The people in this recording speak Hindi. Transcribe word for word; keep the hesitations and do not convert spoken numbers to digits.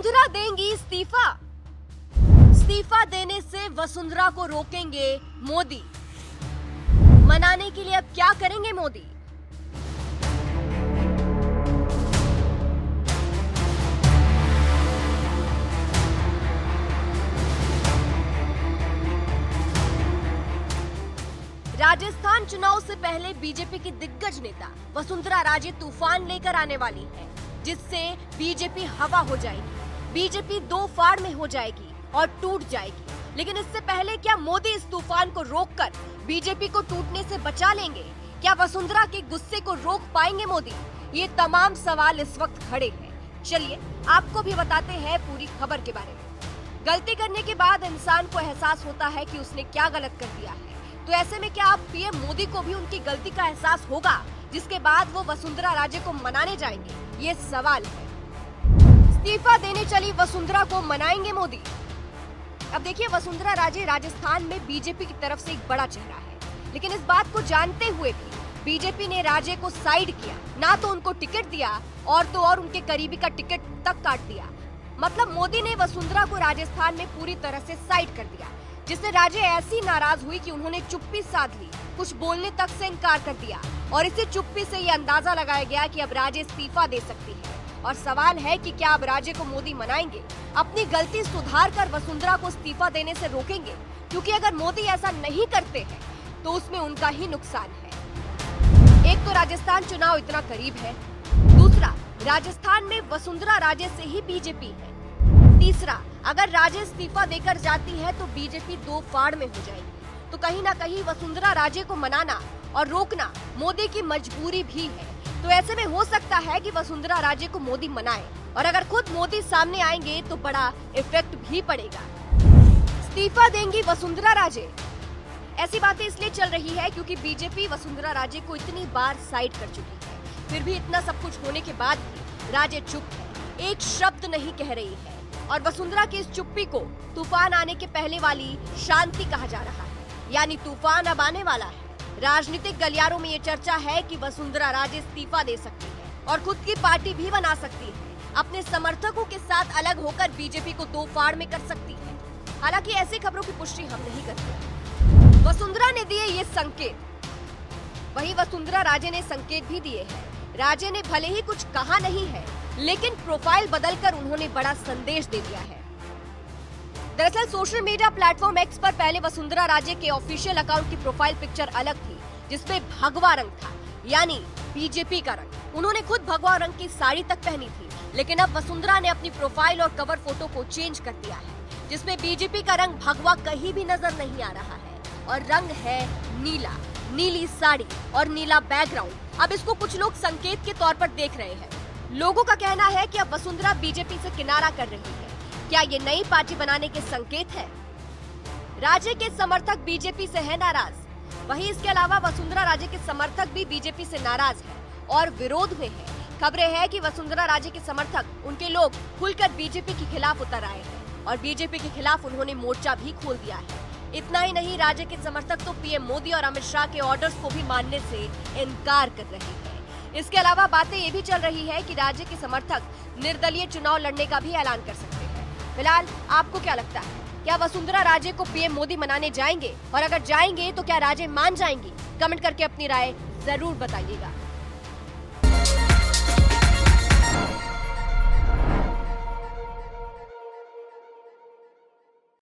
वसुंधरा देंगी इस्तीफा। इस्तीफा देने से वसुंधरा को रोकेंगे मोदी। मनाने के लिए अब क्या करेंगे मोदी? राजस्थान चुनाव से पहले बीजेपी की दिग्गज नेता वसुंधरा राजे तूफान लेकर आने वाली है, जिससे बीजेपी हवा हो जाएगी। बीजेपी दो फाड़ में हो जाएगी और टूट जाएगी। लेकिन इससे पहले क्या मोदी इस तूफान को रोककर बीजेपी को टूटने से बचा लेंगे? क्या वसुंधरा के गुस्से को रोक पाएंगे मोदी? ये तमाम सवाल इस वक्त खड़े हैं। चलिए आपको भी बताते हैं पूरी खबर के बारे में। गलती करने के बाद इंसान को एहसास होता है कि उसने क्या गलत कर दिया है, तो ऐसे में क्या अब पीएम मोदी को भी उनकी गलती का एहसास होगा, जिसके बाद वो वसुंधरा राजे को मनाने जाएंगे? ये सवाल है। इस्तीफा देने चली वसुंधरा को मनाएंगे मोदी। अब देखिए, वसुंधरा राजे राजस्थान में बीजेपी की तरफ से एक बड़ा चेहरा है, लेकिन इस बात को जानते हुए भी बीजेपी ने राजे को साइड किया। ना तो उनको टिकट दिया और तो और उनके करीबी का टिकट तक काट दिया। मतलब मोदी ने वसुंधरा को राजस्थान में पूरी तरह से साइड कर दिया, जिससे राजे ऐसी नाराज हुई कि उन्होंने चुप्पी साध ली, कुछ बोलने तक से इनकार कर दिया। और इसी चुप्पी से ये अंदाजा लगाया गया कि अब राजे इस्तीफा दे सकती है। और सवाल है कि क्या अब राजे को मोदी मनाएंगे, अपनी गलती सुधार कर वसुंधरा को इस्तीफा देने से रोकेंगे? क्योंकि अगर मोदी ऐसा नहीं करते हैं तो उसमें उनका ही नुकसान है। एक तो राजस्थान चुनाव इतना करीब है, दूसरा राजस्थान में वसुंधरा राजे से ही बीजेपी है, तीसरा अगर राजे इस्तीफा देकर जाती है तो बीजेपी दो फाड़ में हो जाएगी। तो कहीं ना कहीं वसुंधरा राजे को मनाना और रोकना मोदी की मजबूरी भी है। तो ऐसे में हो सकता है कि वसुंधरा राजे को मोदी मनाए, और अगर खुद मोदी सामने आएंगे तो बड़ा इफेक्ट भी पड़ेगा। इस्तीफा देंगी वसुंधरा राजे। ऐसी बातें इसलिए चल रही है क्योंकि बीजेपी वसुंधरा राजे को इतनी बार साइड कर चुकी है, फिर भी इतना सब कुछ होने के बाद भी राजे चुप है, एक शब्द नहीं कह रही है। और वसुंधरा की इस चुप्पी को तूफान आने के पहले वाली शांति कहा जा रहा है, यानी तूफान अब आने वाला है। राजनीतिक गलियारों में ये चर्चा है कि वसुंधरा राजे इस्तीफा दे सकती है और खुद की पार्टी भी बना सकती है। अपने समर्थकों के साथ अलग होकर बीजेपी को दो फाड़ में कर सकती है। हालांकि ऐसी खबरों की पुष्टि हम नहीं करते। वसुंधरा ने दिए ये संकेत, वहीं वसुंधरा राजे ने संकेत भी दिए हैं। राजे ने भले ही कुछ कहा नहीं है, लेकिन प्रोफाइल बदलकर उन्होंने बड़ा संदेश दे दिया है। दरअसल सोशल मीडिया प्लेटफॉर्म एक्स पर पहले वसुंधरा राजे के ऑफिशियल अकाउंट की प्रोफाइल पिक्चर अलग थी, जिसपे भगवा रंग था, यानी बीजेपी का रंग। उन्होंने खुद भगवा रंग की साड़ी तक पहनी थी, लेकिन अब वसुंधरा ने अपनी प्रोफाइल और कवर फोटो को चेंज कर दिया है, जिसमें बीजेपी का रंग भगवा कहीं भी नजर नहीं आ रहा है और रंग है नीला। नीली साड़ी और नीला बैकग्राउंड। अब इसको कुछ लोग संकेत के तौर पर देख रहे हैं। लोगों का कहना है कि अब वसुंधरा बीजेपी से किनारा कर रही है। क्या ये नई पार्टी बनाने के संकेत है? राजे के समर्थक बीजेपी से है नाराज। वहीं इसके अलावा वसुंधरा राजे के समर्थक भी बीजेपी से नाराज हैं और विरोध में हैं। खबरें हैं कि वसुंधरा राजे के समर्थक, उनके लोग खुलकर बीजेपी के खिलाफ उतर आए हैं और बीजेपी के खिलाफ उन्होंने मोर्चा भी खोल दिया है। इतना ही नहीं, राजे के समर्थक तो पीएम मोदी और अमित शाह के ऑर्डर्स को भी मानने से इनकार कर रहे हैं। इसके अलावा बातें ये भी चल रही है कि राज्य के समर्थक निर्दलीय चुनाव लड़ने का भी ऐलान कर सकते हैं। फिलहाल आपको क्या लगता है, क्या वसुंधरा राजे को पीएम मोदी मनाने जाएंगे? और अगर जाएंगे तो क्या राजे मान जाएंगी? कमेंट करके अपनी राय जरूर बताइएगा।